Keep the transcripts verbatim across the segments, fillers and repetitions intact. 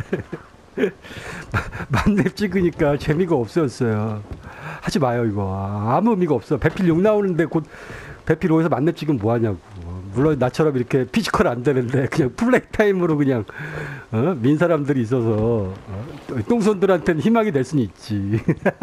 만렙 찍으니까 재미가 없었어요. 하지 마요 이거. 아무 의미가 없어. 배필 육 나오는데 곧 배필 오에서 만렙 찍으면 뭐하냐고. 물론 나처럼 이렇게 피지컬 안 되는데 그냥 플레이 타임으로 그냥 어? 민 사람들이 있어서 어? 똥손들한테는 희망이 될 수는 있지.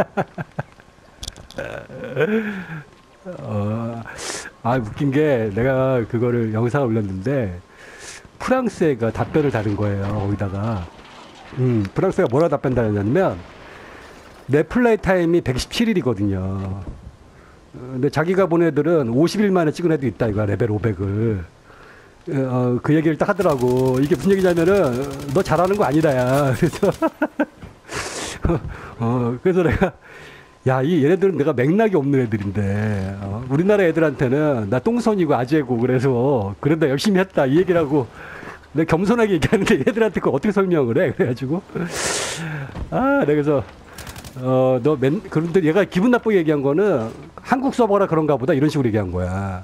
어, 아 웃긴 게 내가 그거를 영상을 올렸는데 프랑스애가 답변을 다른 거예요. 거기다가 음, 프랑스가 뭐라 답변 다녔냐면 내 플레이 타임이 백이십칠 일이거든요. 근데 자기가 본 애들은 오십 일 만에 찍은 애도 있다 이거야. 레벨 오백을. 어, 그 얘기를 딱 하더라고. 이게 무슨 얘기냐면은 너 잘하는 거 아니다 야. 그래서 어, 그래서 내가 야, 이 얘네들은 내가 맥락이 없는 애들인데 어, 우리나라 애들한테는 나 똥손이고 아재고 그래서 그런다 열심히 했다 이 얘기를 하고 내가 겸손하게 얘기하는데 얘들한테 그걸 어떻게 설명을 해. 그래가지고 아 내가 그래서 어, 너 맨, 그런데 얘가 기분 나쁘게 얘기한 거는 한국 서버라 그런가 보다 이런 식으로 얘기한 거야.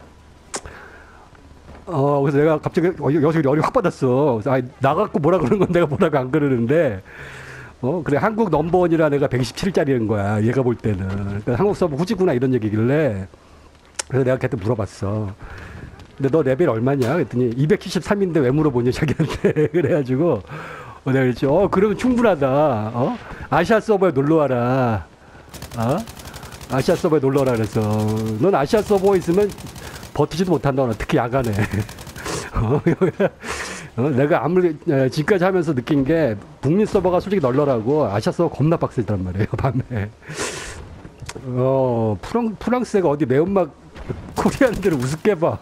어, 그래서 내가 갑자기 어, 여기서 열이 확 받았어. 그래서, 아, 나갖고 뭐라 그러는 건 내가 뭐라고 안 그러는데, 어, 그래, 한국 넘버원이라 내가 백이십칠 일짜리인 거야. 얘가 볼 때는. 그러니까 한국 서버 후지구나 이런 얘기길래. 그래서 내가 걔한테 물어봤어. 근데 너 레벨 얼마냐? 그랬더니 이백칠십삼인데 왜 물어보냐, 자기한테. 그래가지고, 어, 내가 그랬지. 어, 그러면 충분하다. 어? 아시아 서버에 놀러 와라. 어? 아시아 서버에 놀러 와라 그래서. 넌 아시아 서버에 있으면 버티지도 못한다. 특히 야간에. 어, 어, 내가 아무리 지금까지 하면서 느낀 게 북미 서버가 솔직히 널널하고 아시아 서버 겁나 빡세단 말이에요. 밤에. 어, 프랑, 프랑스가 어디 매운맛 코리안들을 우습게 봐.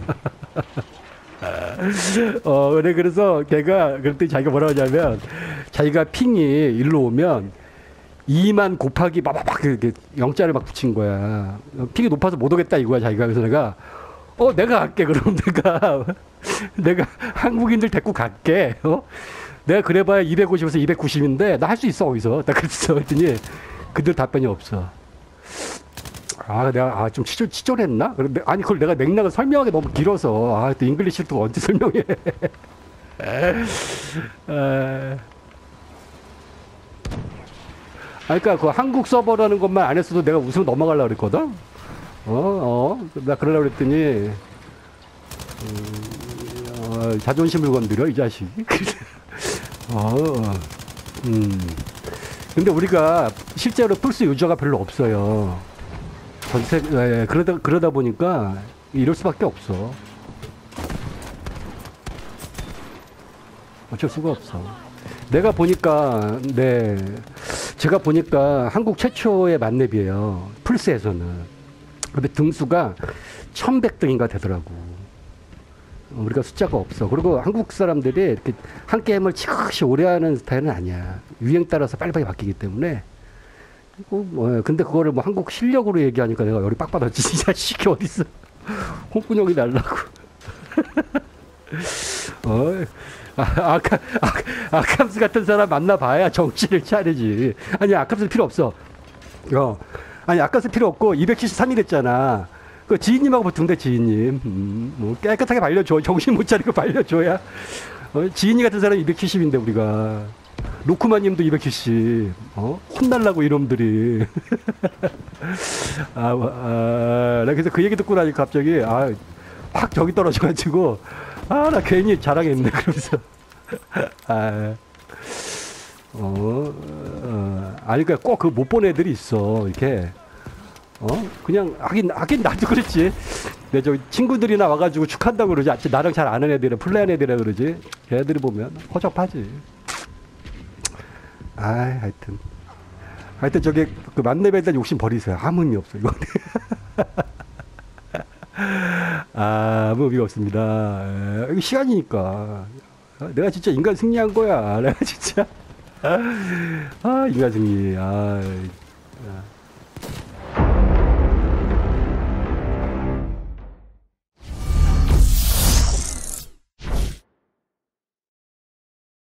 어, 그래, 그래서 걔가, 그랬더니 자기가 뭐라고 하냐면, 자기가 핑이 일로 오면, 이만 곱하기 막막 이렇게 영자를 막 붙인 거야. 핑이 높아서 못 오겠다 이거야, 자기가. 그래서 내가, 어, 내가 갈게. 그럼 내가, 내가 한국인들 데리고 갈게. 어? 내가 그래봐야 이백오십에서 이백구십인데, 나 할 수 있어, 거기서. 나 그랬어. 그랬더니, 그들 답변이 없어. 아, 내가, 아, 좀 치졸, 치졸했나? 그런데, 아니, 그걸 내가 맥락을 설명하기 너무 길어서, 아, 또 잉글리시를 또 언제 설명해. 아, 그러니까 그 한국 서버라는 것만 안 했어도 내가 웃으면 넘어가려고 그랬거든? 어, 어, 나 그러려고 그랬더니, 음, 어, 자존심을 건드려, 이 자식이. 어, 음. 근데 우리가 실제로 플스 유저가 별로 없어요. 전세, 예, 그러다, 그러다 보니까 이럴 수밖에 없어. 어쩔 수가 없어. 내가 보니까, 네. 제가 보니까 한국 최초의 만렙이에요. 플스에서는. 근데 등수가 천백 등인가 되더라고. 우리가 숫자가 없어. 그리고 한국 사람들이 이렇게 한 게임을 지극히 오래 하는 스타일은 아니야. 유행 따라서 빨리빨리 바뀌기 때문에. 뭐, 근데 그거를 뭐 한국 실력으로 얘기하니까 내가 열이 빡 받았지. 이 자식이 어딨어. 홍군형이 날라고. 어, 아, 아카, 아, 아캄스 같은 사람 만나봐야 정신을 차리지. 아니, 아캄스 필요 없어. 어. 아니, 아캄스 필요 없고, 이백칠십삼 일 했잖아. 그 지인님하고 보통대 지인님. 음, 뭐 깨끗하게 발려줘. 정신 못 차리고 발려줘야. 어, 지인이 같은 사람 이백칠십인데, 우리가. 로크만 님도 이백칠십. 어? 혼날라고, 이놈들이. 아, 아, 나 그래서 그 얘기 듣고 나니까 갑자기, 아, 확 저기 떨어져가지고, 아, 나 괜히 자랑했네, 그러면서. 아, 어, 어, 아니, 그니까 꼭 그 못 본 애들이 있어, 이렇게. 어? 그냥, 하긴, 하긴 나도 그랬지. 내 저 친구들이나 와가지고 축한다고 그러지. 아직 나랑 잘 아는 애들은, 플레이한 애들이라 그러지. 걔네들이 보면 허접하지. 아, 하여튼. 하여튼 저기, 그 만렙에 대한 욕심 버리세요. 아무 의미 없어, 이거. 아, 아무 의미가 없습니다. 에, 이거 시간이니까. 내가 진짜 인간 승리한 거야. 내가 진짜. 아, 인간 승리. 아, 아.